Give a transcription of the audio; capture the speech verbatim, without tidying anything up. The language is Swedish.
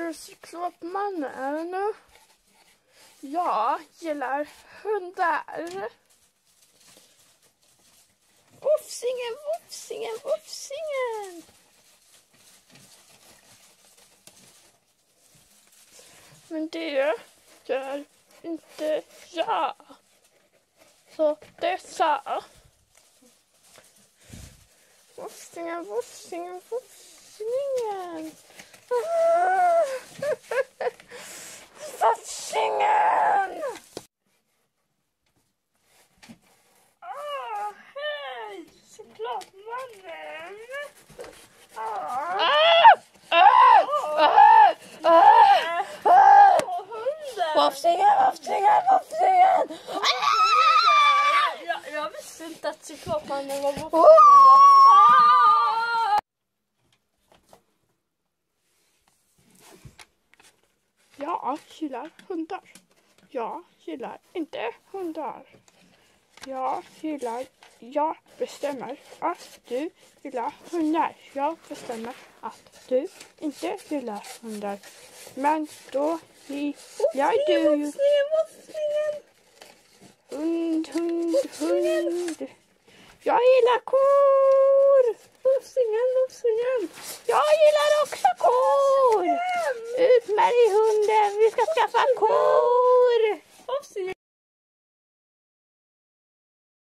du cyklopmannen? Jag gillar hundar. Woffsingen, woffsingen, woffsingen. Men det gör inte jag. Så det sa. Woffsingen, woffsingen, woffsingen. Woffsingen! Åh, hej! Cyklopmannen! Åh! Woffsingen, woffsingen, woffsingen! Jag, jag visste inte att cyklopmannen var woffsingen. Jag gillar hundar. Jag gillar inte hundar. Jag gillar... Jag bestämmer att du gillar hundar. Jag bestämmer att du inte gillar hundar. Men då gillar du ju... Hund, hund, hund. Jag gillar kor. Woffsingen,